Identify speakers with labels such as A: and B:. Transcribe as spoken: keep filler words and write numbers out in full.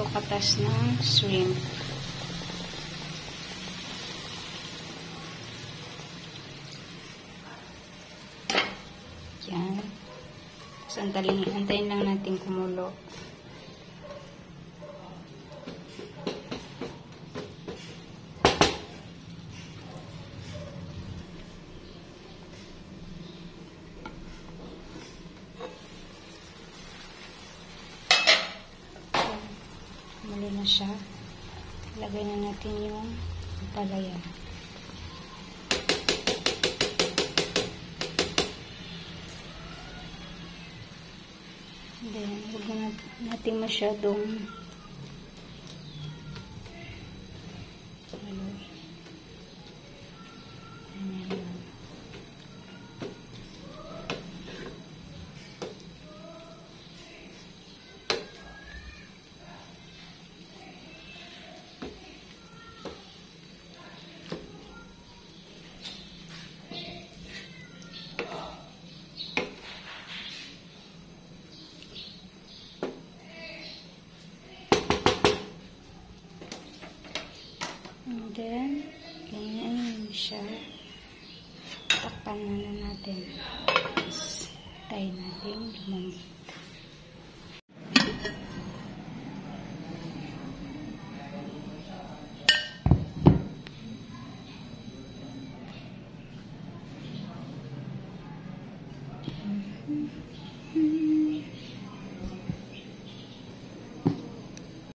A: katas ng shrimp. Yan. So, antayin, antayin lang natin kumulo. Muli na siya. Lagay na natin yung palaya. Then, huwag na natin masyadong ano, ayan. And then, ganyan siya. Takpan na na natin. Tapos, tayo natin.